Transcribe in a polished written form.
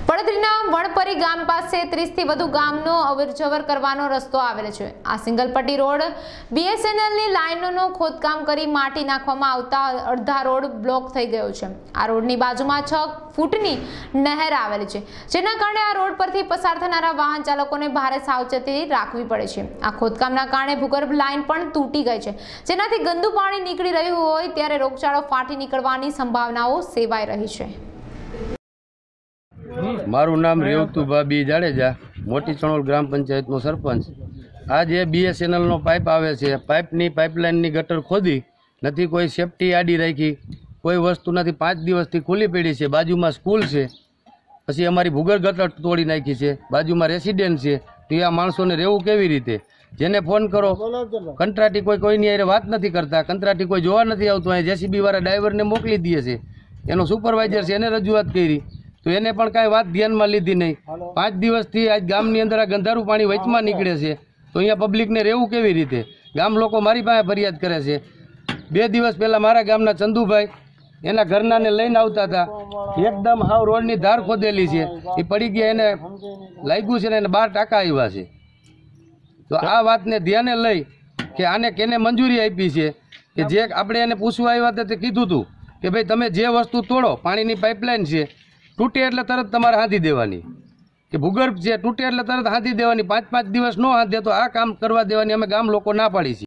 પડધરીના વણપરી ગામ પાસે 30 થી વધુ ગામનો અવરજવર કરવાનો રસ્તો આવેલો છે। આ સિંગલ પટ્ટી રોડ BSNL ની લાઇનોનો ખોદકામ કરી માટી નાખવામાં આવતા અડધા રોડ બ્લોક થઈ ગયો છે। આ રોડની બાજુમાં 6 ફૂટની નહેર આવેલી છે, જેના કારણે આ રોડ પરથી પસાર થનારા વાહન ચાલકોને ભારે સાવચેતી રાખવી પડે છે। આ ખોદકામના કારણે ભૂગર્ભ લાઇન પણ તૂટી ગઈ છે, જેનાથી ગંદુ પાણી નીકળી રહ્યું હોય ત્યારે રોગચાળો ફાટી નીકળવાની સંભાવનાઓ સેવાઈ રહી છે। मारू नाम रेवतुभा बी जाडेजा, मोटी चणोल ग्राम पंचायत नो सरपंच। आज BSNL नो पाइप आवे छे, पाइपनी पाइपलाइन नी गटर खोदी नथी, कोई सेफ्टी आडी राखी, कोई वस्तु नथी। 5 दिवसथी खुली पड़ी छे। बाजुमां स्कूल छे, पछी अमारी भूगर्भ गटर तोड़ी नाखी छे, बाजुमां रेसिडेंट छे। तो आ माणसोने रहेवुं केवी रीते? जेने फोन करो कंत्राटी कोईनी हारे वात नथी करता, कंत्राटी कोई जोवा नथी आवतुं। अहीं JCB वाळा ड्राइवरने मोकली दीए छे, एनो सुपरवाइजर छे एने रजूआत करी तो एने पण कांई वात ध्यानमां लीधी नहीं। 5 दिवसथी आज गामनी अंदर आ गंधारू पाणी वचमां निकळे छे, तो अहींया पब्लिकने रहेवुं केवी रीते? गाम लोको मारी पासे फरियाद करे छे। 2 दिवस पहेला मारा गामना चंदुभाई एना घरनाने लईने आवता हता, एकदम हाव रोडनी धार खोदेली छे, ए पड़ी गया, एने लाग्युं छे ने एने 12 टाका आव्या छे। तो आ वातने ध्याने लई के आने केने मंजूरी आपी छे के जे आपणे एने पूछवा आव्या हता ते कीधुं हतुं के भाई तमे जे वस्तु तोड़ो, पाणीनी पाइपलाइन छे, तूटे एटले तरत तमारे हाथी देवानी, के भूगर्भ छे तूटे एटले तरत हाथी देवानी। 5-5 दिवस नो हाथ दे तो आ काम करवा देवानी अमे गाम लोको ना पाड़ी छे।